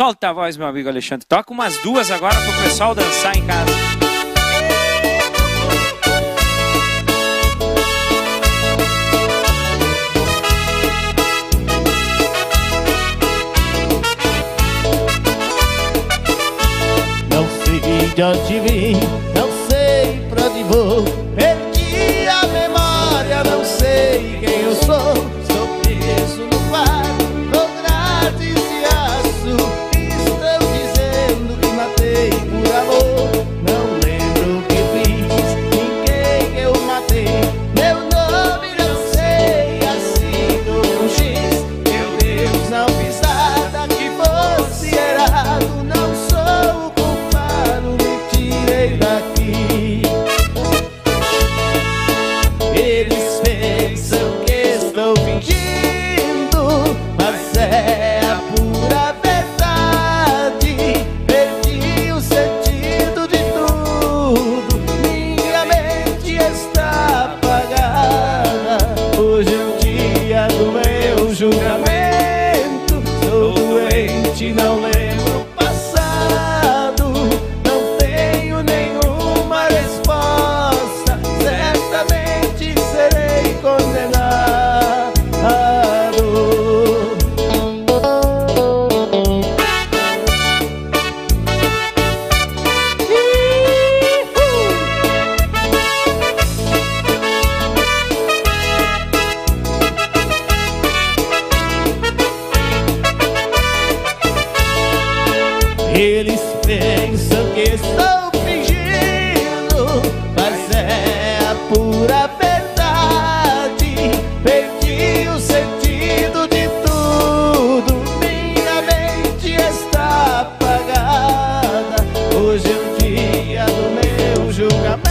Solta a voz, meu amigo Alexandre. Toca umas duas agora pro pessoal dançar em casa. Não sei de onde vim, não sei pra onde vou. Perdi a memória, não sei quem eu sou. Estou preso no quarto com grades de aço. Estão dizendo que matei por amor. Não lembro o que fiz, ninguém eu matei. Meu nome não sei, Assino com X. Meu Deus, não fiz nada que fosse errado. Não sou o culpado, me tirei daqui. Eles pensam que estou fingindo, mas é a pura verdade. Perdi o sentido de tudo, minha mente está apagada. Hoje é o dia do meu julgamento. Sou doente, não lembro o passado. Não tenho nenhuma resposta, certamente serei condenado. Eles pensam que estou fingindo, mas é a pura verdade. Perdi o sentido de tudo, minha mente está apagada. Hoje é o dia do meu julgamento.